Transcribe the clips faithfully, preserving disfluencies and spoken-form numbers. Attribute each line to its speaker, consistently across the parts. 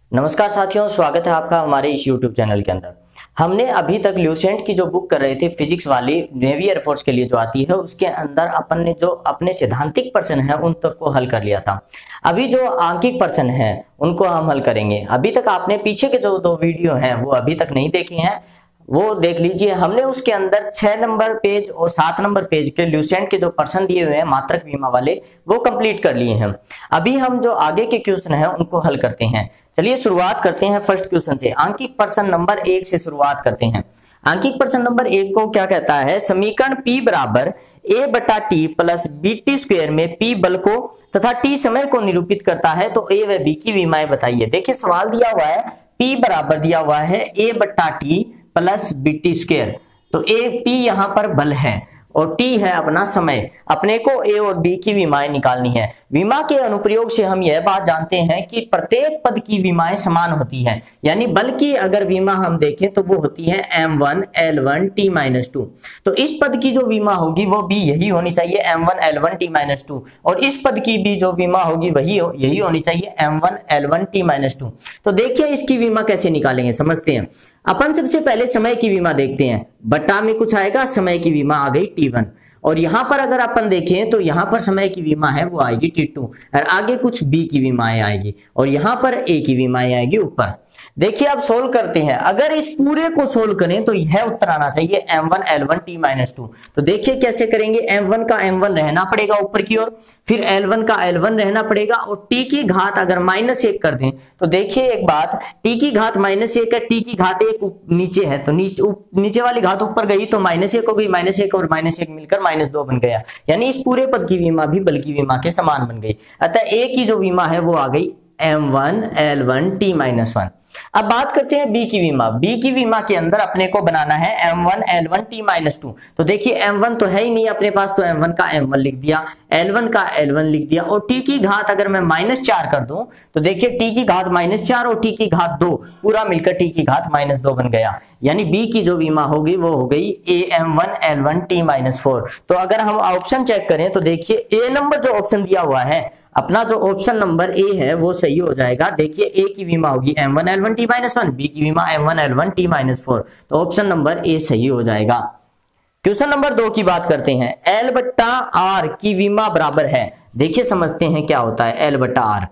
Speaker 1: नमस्कार साथियों, स्वागत है आपका हमारे इस यूट्यूब चैनल के अंदर। हमने अभी तक ल्यूसेंट की जो बुक कर रहे थे फिजिक्स वाली नेवी एयरफोर्स के लिए जो आती है, उसके अंदर अपन ने जो अपने सैद्धांतिक प्रश्न है उन तक को हल कर लिया था। अभी जो आंकिक प्रश्न है उनको हम हल करेंगे। अभी तक आपने पीछे के जो दो वीडियो हैं वो अभी तक नहीं देखे हैं, वो देख लीजिए। हमने उसके अंदर छह नंबर पेज और सात नंबर पेज के ल्यूसेंट के जो प्रश्न दिए हुए हैं मात्रक बीमा वाले, वो कंप्लीट कर लिए हैं। अभी हम जो आगे के क्वेश्चन हैं उनको हल करते हैं। चलिए शुरुआत करते हैं फर्स्ट क्वेश्चन से। आंकिक प्रश्न नंबर एक से शुरुआत करते हैं। आंकिक प्रश्न नंबर एक को क्या कहता है? समीकरण P बराबर ए बटा T plus B T square में P बल को तथा T समय को निरूपित करता है, तो A व B की विमाएं बताइए। देखिए सवाल दिया हुआ है, P बराबर दिया हुआ है A बटा T plus B T square, तो ए पी यहां पर बल है और टी है अपना समय। अपने को ए और बी की विमाएं निकालनी है। विमा के अनुप्रयोग से हम यह बात जानते हैं कि प्रत्येक पद की विमाएं समान होती हैं, यानी बल की अगर विमा हम देखें तो वो होती है M one L one T minus two. तो इस पद की जो विमा होगी वो भी यही होनी चाहिए, M one L one T minus two, और इस पद की भी जो विमा होगी वही हो, यही होनी चाहिए M one L one T minus two. तो देखिए इसकी विमा कैसे निकालेंगे, समझते हैं। अपन सबसे पहले समय की विमा देखते हैं। बटा में कुछ आएगा, समय की विमा आ गई टी वन, और यहां पर अगर अपन देखें तो यहां पर समय की विमा है वो आएगी टी टू, और आगे कुछ बी की विमाएं आएगी और यहां पर ए की विमाएं आएगी ऊपर। देखिए अब सोल्व करते हैं। अगर इस पूरे को सोल्व करें तो यह उत्तर आना चाहिए M one L one T minus two. तो देखिए कैसे करेंगे, एम वन का एम वन रहना पड़ेगा ऊपर की ओर, फिर एल वन का एल वन रहना पड़ेगा, और टी की घात अगर माइनस एक कर दें तो देखिए एक बात, टी की घात माइनस एक है, टी की घात एक नीचे है, तो नीचे नीचे वाली घात ऊपर गई तो माइनस एक हो गई, माइनस एक और माइनस एक मिलकर माइनस दो बन गया, यानी इस पूरे पद की विमा भी बल की विमा के समान बन गई। अतः ए की जो विमा है वो आ गई M one L one T minus one. अब बात करते हैं बी की विमा। बी की विमा के अंदर अपने को बनाना है M one L one T minus two. तो देखिए एम वन तो है ही नहीं अपने पास, तो एम वन का एम वन लिख दिया, एल वन का एल वन लिख दिया, और टी की घात अगर मैं माइनस चार कर दूं तो देखिए टी की घात माइनस चार और टी की घात दो, पूरा मिलकर टी की घात माइनस दो बन गया, यानी बी की जो विमा होगी वो हो गई A M one L one T minus four. तो अगर हम ऑप्शन चेक करें तो देखिए ए नंबर जो ऑप्शन दिया हुआ है, अपना जो ऑप्शन नंबर ए है वो सही हो जाएगा। देखिए ए की विमा होगी M one L one T minus one, B की विमा M one L one T minus four, तो ऑप्शन नंबर ए सही हो जाएगा। क्वेश्चन नंबर दो की बात करते हैं। एल बट्टा आर की विमा बराबर है। देखिए समझते हैं क्या होता है एल बट्टा आर।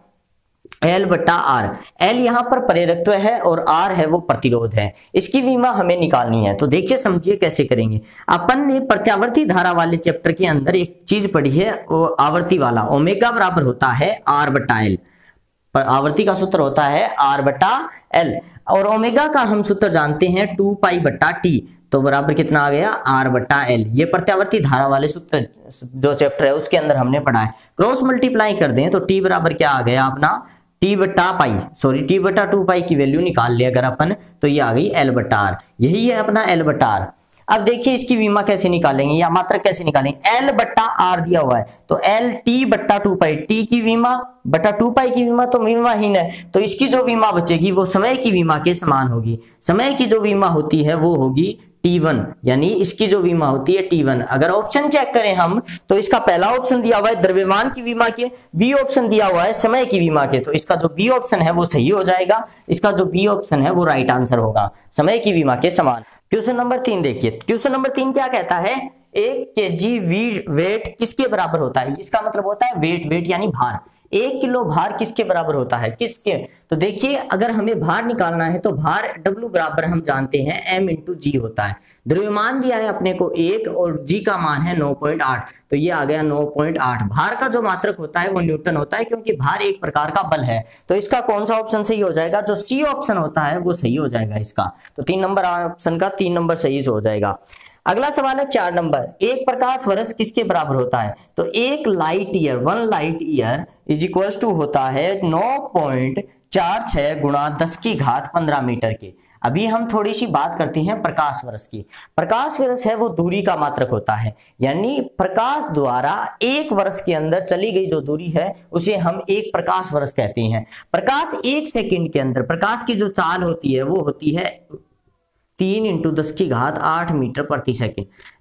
Speaker 1: एल बट्टा आर, एल यहां पर प्रेरकत्व है और आर है वो प्रतिरोध है। इसकी विमा हमें निकालनी है, तो देखिए समझिए कैसे करेंगे। अपन ने प्रत्यावर्ती धारा वाले चैप्टर के अंदर एक चीज पढ़ी है, वो आवर्ती वाला, ओमेगा बराबर होता है आर बट्टा एल। आवर्ती का सूत्र होता है आर बट्टा एल, और ओमेगा का हम सूत्र जानते हैं टू पाई बट्टा टी, तो बराबर कितना आ गया आर बट्टा एल। ये प्रत्यावर्ती धारा वाले सूत्र जो चैप्टर है उसके अंदर हमने पढ़ा है। क्रॉस मल्टीप्लाई कर दें तो टी बराबर क्या आ गया अपना टी बट्टा पाई, सॉरी टी बट्टा टू पाई की वैल्यू निकाल ले अगर अपन, तो ये आ गई एल बट्टा आर। यही है अपना एल बट्टा आर। अब देखिए इसकी विमा कैसे निकालेंगे या मात्रक कैसे निकालेंगे। एल बट्टा आर दिया हुआ है तो एल टी बट्टा टू पाई, टी की विमा बट्टा टू पाई की विमा तो विमाहीन है, तो इसकी जो विमा बचेगी वो समय की विमा के समान होगी। समय की जो विमा होती है वो होगी टी वन, यानी इसकी जो विमा होती है टी वन। अगर ऑप्शन चेक करें हम तो इसका पहला ऑप्शन दिया हुआ है द्रव्यमान की विमा के, बी ऑप्शन दिया हुआ है समय की विमा के, तो इसका जो बी ऑप्शन है वो सही हो जाएगा। इसका जो बी ऑप्शन है वो राइट आंसर होगा, समय की विमा के समान। क्वेश्चन नंबर तीन देखिए। क्वेश्चन नंबर तीन क्या कहता है? एक केजी वेट किसके बराबर होता है? इसका मतलब होता है वेट, वेट यानी भार। एक किलो भार किसके बराबर होता है? किसके? तो देखिए अगर हमें भार निकालना है तो भार W बराबर हम जानते हैं M इंटू जी होता है। द्रव्यमान दिया है अपने को एक और जी का मान है नौ पॉइंट आठ, तो ये आ गया नौ पॉइंट आठ। भार का जो मात्रक होता है वो न्यूटन होता है, क्योंकि भार एक प्रकार का बल है। तो इसका कौन सा ऑप्शन सही हो जाएगा? जो सी ऑप्शन होता है वो सही हो जाएगा इसका। तो तीन नंबर ऑप्शन का तीन नंबर सही हो जाएगा। अगला सवाल है चार नंबर। एक प्रकाश वर्ष किसके बराबर होता है? तो एक light year, one light year is equal to होता है नौ पॉइंट चार छह गुणा दस की घात पंद्रह मीटर के। अभी हम थोड़ी सी बात करते हैं प्रकाश वर्ष की। प्रकाश वर्ष है वो दूरी का मात्रक होता है, यानी प्रकाश द्वारा एक वर्ष के अंदर चली गई जो दूरी है उसे हम एक प्रकाश वर्ष कहते हैं। प्रकाश एक सेकंड के अंदर, प्रकाश की जो चाल होती है वो होती है तीन इंटू दस की घात आठ मीटर प्रति सेकंड।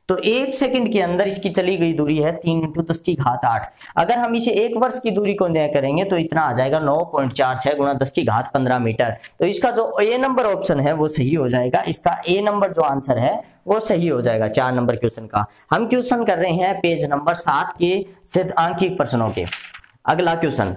Speaker 1: तो एक सेकंड के अंदर इसकी चली गई दूरी है तीन इंटू दस की घात आठ। अगर हम इसे एक वर्ष की दूरी को न्याय करेंगे तो इतना आ जाएगा नौ पॉइंट चार छह गुणा दस की घात पंद्रह मीटर। तो इसका जो ए नंबर ऑप्शन है वो सही हो जाएगा, इसका ए नंबर जो आंसर है वो सही हो जाएगा चार नंबर क्वेश्चन का। हम क्वेश्चन कर रहे हैं पेज नंबर सात के सिद्धांकिक प्रश्नों के। अगला क्वेश्चन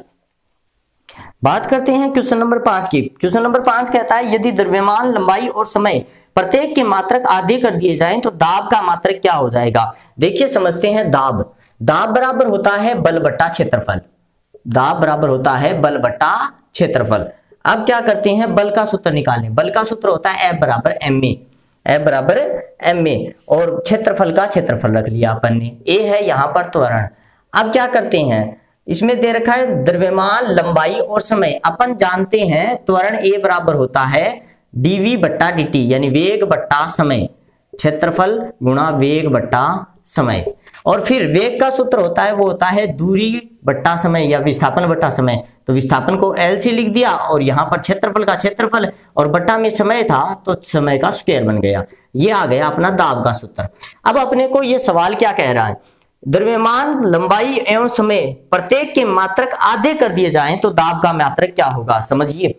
Speaker 1: बात करते हैं क्वेश्चन नंबर पांच की। क्वेश्चन नंबर पांच कहता है यदि द्रव्यमान, लंबाई और समय प्रत्येक के मात्रक आधे कर दिए जाएं तो दाब का मात्रक क्या हो जाएगा। देखिए समझते हैं दाब। दाब बराबर होता है बल बट्टा क्षेत्रफल। दाब बराबर होता है बल बट्टा क्षेत्रफल। अब क्या करते हैं, बल का सूत्र निकालें। बल का सूत्र होता है F बराबर एम ए, F बराबर एम ए, और क्षेत्रफल का क्षेत्रफल रख लिया अपन ने। ए है यहाँ पर त्वरण। अब क्या करते हैं, इसमें दे रखा है द्रव्यमान, लंबाई और समय। अपन जानते हैं त्वरण ए बराबर होता है डीवी बट्टा डी, यानी वेग बट्टा समय, क्षेत्रफल गुणा वेग बट्टा समय। और फिर वेग का सूत्र होता है वो होता है दूरी बट्टा समय या विस्थापन बट्टा समय। तो विस्थापन को एल से लिख दिया और यहाँ पर क्षेत्रफल का क्षेत्रफल और बट्टा में समय था तो समय का स्क्वायर बन गया। ये आ गया अपना दाब का सूत्र। अब अपने को ये सवाल क्या कह रहा है, द्रव्यमान, लंबाई एवं समय प्रत्येक के मात्रक आधे कर दिए जाएं तो दाब का मात्रक क्या होगा। समझिए,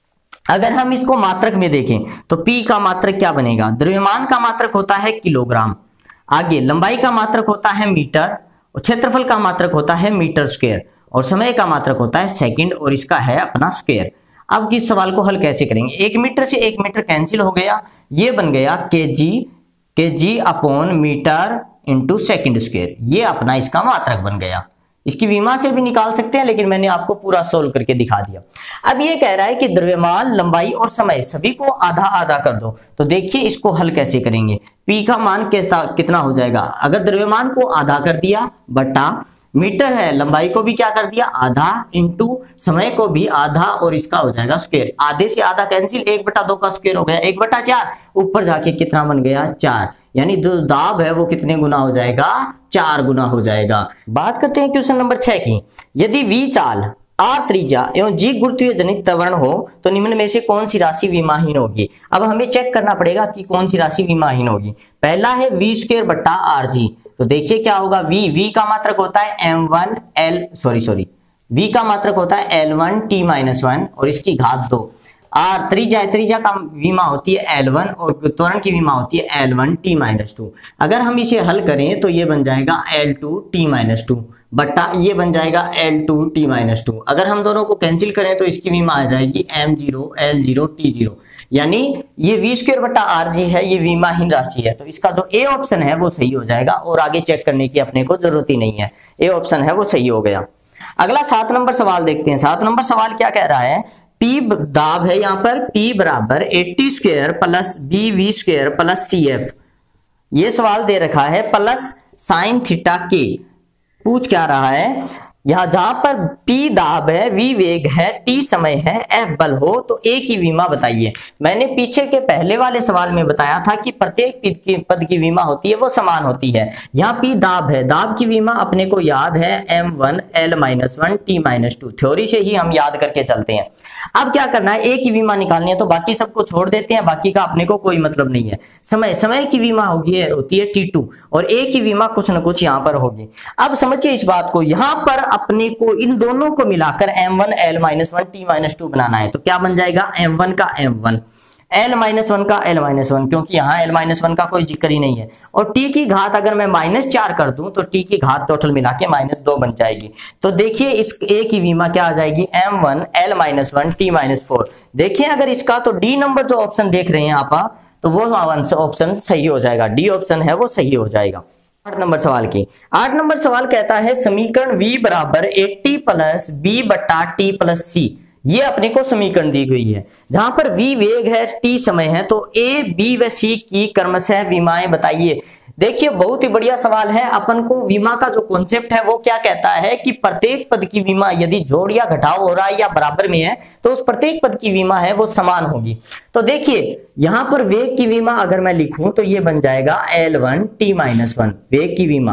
Speaker 1: अगर हम इसको मात्रक में देखें तो P का मात्रक क्या बनेगा, द्रव्यमान का मात्रक होता है किलोग्राम, आगे लंबाई का मात्रक होता है मीटर, और क्षेत्रफल का मात्रक होता है मीटर स्क्वायर, और समय का मात्रक होता है सेकंड, और इसका है अपना स्क्वायर। अब इस सवाल को हल कैसे करेंगे, एक मीटर से एक मीटर कैंसिल हो गया, ये बन गया K G, K G upon metre into second square. ये अपना इसका मात्रक बन गया। इसकी विमा से भी निकाल सकते हैं लेकिन मैंने आपको पूरा सोल्व करके दिखा दिया। अब ये कह रहा है कि द्रव्यमान, लंबाई और समय सभी को आधा आधा कर दो। तो देखिए इसको हल कैसे करेंगे। P का मान कितना हो जाएगा, अगर द्रव्यमान को आधा कर दिया बटा मीटर है, लंबाई को भी क्या कर दिया आधा, इंटू समय को भी आधा, और इसका हो जाएगा स्क्वायर। आधे से आधा कैंसिल, एक बटा दो का स्क्वायर हो गया एक बटा चार, ऊपर जाके कितना बन गया चार, यानी जो दाब है वो कितने गुना हो जाएगा, चार गुना हो जाएगा। बात करते हैं क्वेश्चन नंबर छह की। यदि V चाल, R त्रिज्या एवं G गुरुत्वीय जनित त्वरण हो तो निम्न में से कौन सी राशि विमाहीन होगी। अब हमें चेक करना पड़ेगा कि कौन सी राशि विमाहीन होगी। पहला है V स्क्वायर बट्टा आर जी, तो देखिए क्या होगा, V V का मात्रक होता है M one L sorry sorry V का मात्रक होता है L one T minus one और इसकी घात दो। आर त्रिज्या, त्रिज्या का विमा होती है एल वन और त्वरण की विमा होती है L one T minus two. अगर हम इसे हल करें तो ये बन जाएगा L two T minus two बट्टा ये बन जाएगा L two T minus two. अगर हम दोनों को कैंसिल करें तो इसकी विमा आ जाएगी M zero L zero T zero, यानी ये वी स्क्वायर बट्टा आर जी है, ये विमाहीन राशि है। तो इसका जो ए ऑप्शन है वो सही हो जाएगा और आगे चेक करने की अपने को जरूरत ही नहीं है, ए ऑप्शन है वो सही हो गया। अगला सात नंबर सवाल देखते हैं। सात नंबर सवाल क्या कह रहा है, P दाब है यहाँ पर, P बराबर A T square plus B V square plus C F. ये सवाल दे रखा है प्लस साइन थीटा के। पूछ क्या रहा है, यहां जहां पर P दाब है, V वेग है, T समय है, F बल हो तो A की विमा बताइए। मैंने पीछे के पहले वाले सवाल में बताया था कि प्रत्येक पद की पद की विमा होती है वो समान होती है। यहाँ P दाब है, दाब की विमा अपने को याद है M one L minus one T minus two, theory से ही हम याद करके चलते हैं। अब क्या करना है, A की विमा निकालनी है तो बाकी सबको छोड़ देते हैं, बाकी का अपने को कोई मतलब नहीं है। समय, समय की विमा होगी होती है टी टू और A की विमा कुछ न कुछ यहाँ पर होगी। अब समझिए इस बात को, यहाँ पर अपने को इन दोनों को मिलाकर M one L minus one T minus two बनाना है। तो क्या बन जाएगा, एम वन का M one, L minus one का एल माइनस वन, क्योंकि यहाँ एल माइनस वन का कोई जिक्र ही नहीं है। और टी की घात अगर मैं माइनस चार कर दूं तो टी की घात टोटल मिला के माइनस दो बन जाएगी। तो देखिए इस ए की विमा क्या आ जाएगी, M one L minus one T minus four. देखिए अगर इसका तो डी नंबर जो ऑप्शन देख रहे हैं आप, तो वो ऑप्शन सही हो जाएगा, डी ऑप्शन है वो सही हो जाएगा। आठ नंबर सवाल की, आठ नंबर सवाल कहता है समीकरण V बराबर एटी प्लस बी बट्टा टी प्लस सी। ये अपने को समीकरण दी गई है, जहां पर V वेग है, T समय है, तो A, B व C की क्रमशः विमाएं बताइए। देखिए बहुत ही बढ़िया सवाल है। अपन को विमा का जो कॉन्सेप्ट है वो क्या कहता है कि प्रत्येक पद की विमा यदि जोड़ या घटाव हो रहा है या बराबर में है तो उस प्रत्येक पद की विमा है वो समान होगी। तो देखिए यहां पर वेग की विमा अगर मैं लिखूं तो ये बन जाएगा L one T minus one, वेग की विमा।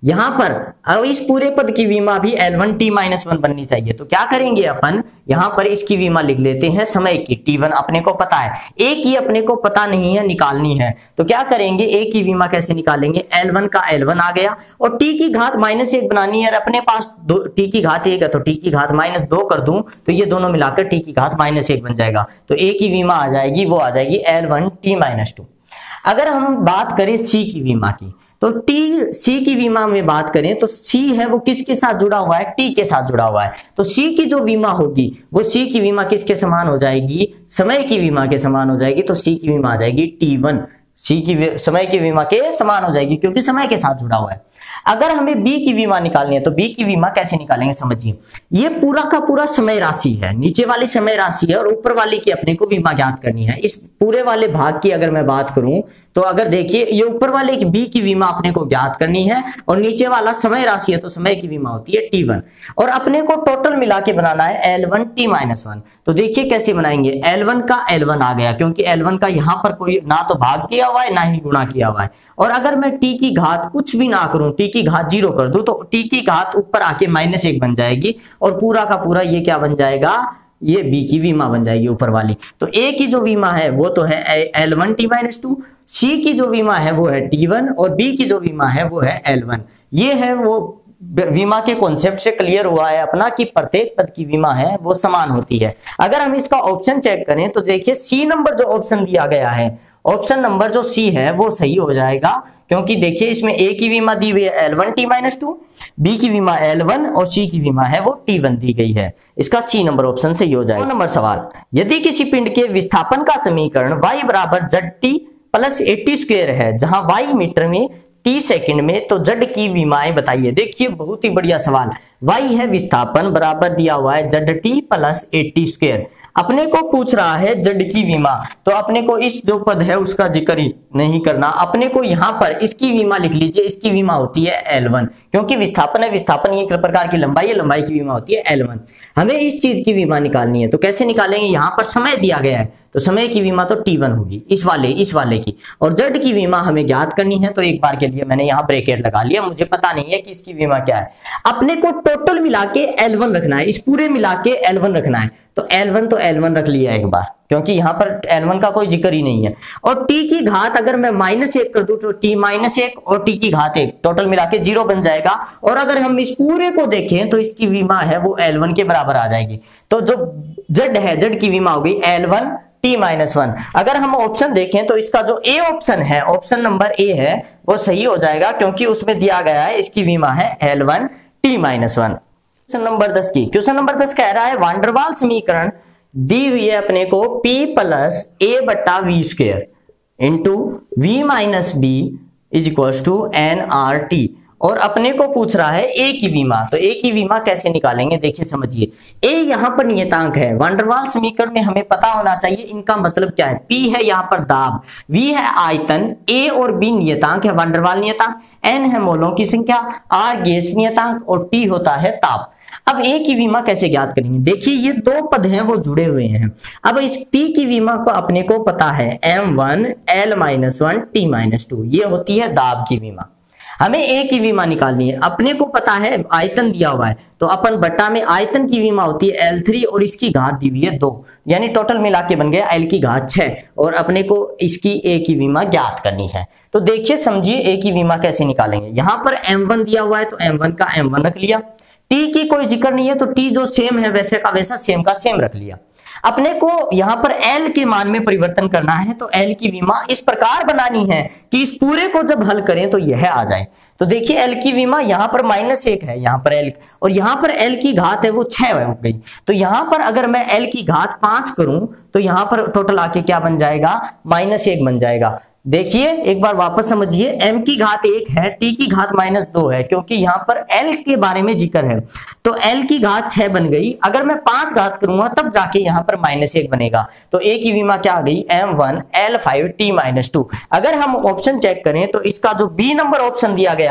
Speaker 1: यहां पर अब इस पूरे पद की विमा भी L one T minus one बननी चाहिए। तो क्या करेंगे अपन, यहां पर इसकी विमा लिख लेते हैं समय की, टी वन अपने को पता है, ए की अपने को पता नहीं है, निकालनी है। तो क्या करेंगे, ए की विमा कैसे निकालेंगे, एल वन का एल वन आ गया और टी की घात माइनस एक बनानी है, अपने पास दो टी की घात एक है तो टी की घात माइनस दो कर दूं तो ये दोनों मिलाकर टी की घात माइनस एक बन जाएगा। तो ए की विमा आ जाएगी, वो आ जाएगी L one T minus two. अगर हम बात करें सी की विमा की, तो टी सी की विमा में बात करें तो सी है वो किसके साथ जुड़ा हुआ है, टी के साथ जुड़ा हुआ है। तो सी की जो विमा होगी वो सी की विमा किसके समान हो जाएगी, समय की विमा के समान हो जाएगी। तो सी की विमा आ जाएगी टी वन, सी की समय की विमा के समान हो जाएगी क्योंकि समय के साथ जुड़ा हुआ है। अगर हमें बी की विमा निकालनी है तो बी की विमा कैसे निकालेंगे, समझिए। ये पूरा का पूरा समय राशि है, नीचे वाली समय राशि है और ऊपर वाली की अपने को विमा ज्ञात करनी है। इस पूरे वाले भाग की अगर मैं बात करूं तो अगर देखिए ये ऊपर वाले की बी की विमा अपने को ज्ञात करनी है और नीचे वाला समय राशि है तो समय की विमा होती है टी वन और अपने को टोटल मिला के बनाना है L one T minus one. तो देखिए कैसे बनाएंगे, एल वन का एल वन आ गया क्योंकि एल वन का यहां पर कोई ना तो भाग किया हुआ है ना ही गुणा किया हुआ है। और अगर मैं टी की घात कुछ भी ना करूं, टी की घात जीरो कर दूं तो टी की घात ऊपर आके माइनस एक बन जाएगी और पूरा का पूरा ये क्या बन जाएगा, ये बी की विमा बन जाएगी ऊपर वाली। तो ए की जो विमा है वो तो है L one T minus two, C की जो विमा है वो है टी वन और बी की जो विमा है वो है एल वन। ये है वो विमा के कॉन्सेप्ट से क्लियर हुआ है अपना कि प्रत्येक पद की विमा है वो समान होती है। अगर हम इसका ऑप्शन चेक करें तो देखिए सी नंबर जो ऑप्शन दिया गया है, ऑप्शन नंबर जो सी है वो सही हो जाएगा क्योंकि देखिए इसमें ए की विमा दी हुई है L one T minus two, B की विमा एल वन और सी की विमा है वो टी वन दी गई है। इसका सी नंबर ऑप्शन सही हो जाएगा। नंबर सवाल, यदि किसी पिंड के विस्थापन का समीकरण y बराबर Z T plus A T square है जहां y मीटर में टी सेकंड में, तो जेड की विमाएं बताइए। देखिए बहुत ही बढ़िया सवाल, y है विस्थापन बराबर दिया हुआ है Z T plus A T square, अपने को पूछ रहा है जेड की विमा। तो अपने को इस जो पद है उसका जिक्र ही नहीं करना, अपने को यहां पर इसकी विमा लिख लीजिए, इसकी विमा होती है एल वन क्योंकि विस्थापन है, विस्थापन एक प्रकार की लंबाई है, लंबाई की विमा होती है एल वन। हमें इस चीज की विमा निकालनी है तो कैसे निकालेंगे, यहां पर समय दिया गया है तो समय की विमा तो टी वन होगी, इस वाले इस वाले की, और जेड की विमा हमें ज्ञात करनी है। तो एक बार के लिए मैंने यहाँ ब्रैकेट लगा लिया, मुझे पता नहीं है कि इसकी विमा क्या है। अपने को टोटल मिला के एल वन रखना है, इस पूरे मिला के एल वन रखना है। तो एल वन तो एल वन रख लिया एक बार क्योंकि यहाँ पर एल वन का कोई जिक्र ही नहीं है। और टी की घात अगर मैं माइनस एक कर दूं तो टी माइनस एक और टी की घात एक, टोटल मिला के जीरो बन जाएगा। और अगर हम इस पूरे को देखें तो इसकी विमा है वो एल वन के बराबर आ जाएगी। तो जो जेड है, जेड की विमा होगी L one T minus one. अगर हम ऑप्शन देखें तो इसका जो ए ऑप्शन है, ऑप्शन नंबर ए है वो सही हो जाएगा क्योंकि उसमें दिया गया है इसकी विमा है L one T minus one. Question number दस की, क्वेश्चन नंबर दस कह रहा है वान डेर वाल समीकरण दी हुई है अपने को P प्लस ए बट्टा V square into V minus B is equal to N R T और अपने को पूछ रहा है ए की विमा। तो ए की विमा कैसे निकालेंगे, देखिए समझिए। ए यहाँ पर नियतांक है, वान डेर वाल समीकरण में हमें पता होना चाहिए इनका मतलब क्या है। P है यहाँ पर दाब, V है आयतन, A और B नियतांक है वान डेर वाल नियतांक, N है मोलों की संख्या, R गैस नियतांक और T होता है ताप। अब ए की विमा कैसे ज्ञात करेंगे, देखिए ये दो पद हैं वो जुड़े हुए हैं। अब इस P की विमा को अपने को पता है M one L minus one T minus two, ये होती है दाब की विमा। हमें ए की विमा निकालनी है, अपने को पता है आयतन दिया हुआ है तो अपन बट्टा में आयतन की विमा होती है एल थ्री और इसकी घात दी हुई है दो, यानी टोटल मिला के बन गया एल की घात छह और अपने को इसकी ए की विमा ज्ञात करनी है। तो देखिए समझिए ए की विमा कैसे निकालेंगे। यहां पर एम वन दिया हुआ है तो एम वन का एम वन रख लिया, टी की कोई जिक्र नहीं है तो टी जो सेम है वैसे का वैसा सेम का सेम रख लिया। अपने को यहां पर एल के मान में परिवर्तन करना है तो एल की विमा इस प्रकार बनानी है कि इस पूरे को जब हल करें तो यह आ जाए। तो देखिए एल की विमा यहां पर माइनस एक है, यहां पर एल और यहां पर एल की घात है वो छह हो गई। तो यहां पर अगर मैं एल की घात पांच करूं तो यहां पर टोटल आके क्या बन जाएगा, माइनस एक बन जाएगा। देखिए एक बार वापस समझिए, m की घात एक है, t की घात माइनस दो है क्योंकि यहाँ पर l के बारे में जिक्र है तो l की घात छह बन गई। अगर मैं पांच घात करूंगा तब जाके यहाँ पर माइनस एक बनेगा। तो a की विमा क्या आ गई, M one L five T minus two. अगर हम ऑप्शन चेक करें तो इसका जो b नंबर ऑप्शन दिया गया है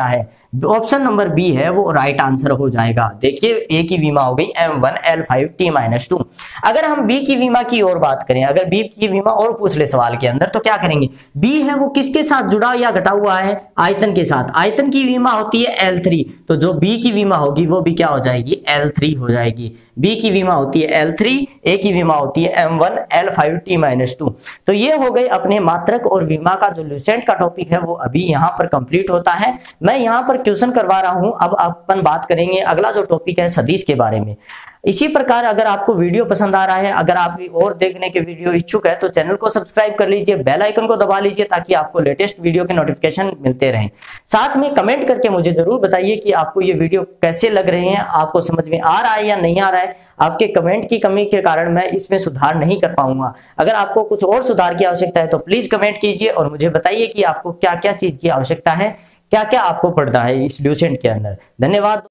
Speaker 1: ऑप्शन नंबर बी है वो राइट आंसर हो जाएगा। देखिए ए की विमा हो गई M one L five T minus two. अगर हम बी की विमा की और बात करें, अगर बी की विमा और पूछ ले सवाल के अंदर, तो क्या करेंगे, बी है वो किसके साथ जुड़ा या घटा हुआ है, आयतन के साथ। आयतन की विमा होती है एल थ्री, तो जो बी की विमा होगी वो भी क्या हो जाएगी, एल थ्री हो जाएगी। बी की विमा होती है एल थ्री, ए की विमा होती है M one L five T minus two. तो ये हो गए अपने मात्रक और विमा का जो ल्यूसेंट का टॉपिक है वो अभी यहाँ पर कंप्लीट होता है। मैं यहाँ पर क्वेश्चन करवा रहा हूं। अब अपन बात करेंगे अगला जो टॉपिक है सदिश के बारे में। इसी प्रकार अगर आपको वीडियो पसंद आ रहा है, अगर आप और देखने के वीडियो इच्छुक है, तो चैनल को सब्सक्राइब कर लीजिए, बेल आइकन को दबा लीजिए ताकि आपको लेटेस्ट वीडियो के नोटिफिकेशन मिलते रहें। साथ में कमेंट करके मुझे जरूर बताइए कि आपको ये वीडियो कैसे लग रहे हैं, आपको समझ में आ रहा है या नहीं आ रहा है। आपके कमेंट की कमी के कारण मैं इसमें सुधार नहीं कर पाऊंगा। अगर आपको कुछ और सुधार की आवश्यकता है तो प्लीज कमेंट कीजिए और मुझे बताइए कि आपको क्या क्या चीज की आवश्यकता है, क्या क्या आपको पढ़ना है इस ल्यूसेंट के अंदर। धन्यवाद।